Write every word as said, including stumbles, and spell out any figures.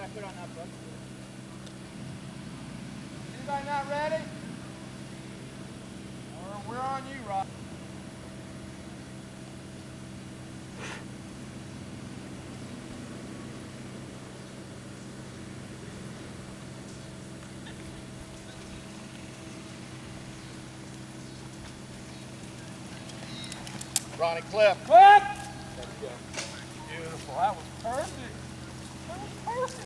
put on that book. Anybody not ready? We're, we're on you, Rob. Ronnie Cliff. Cliff! Beautiful. That was perfect. That was perfect.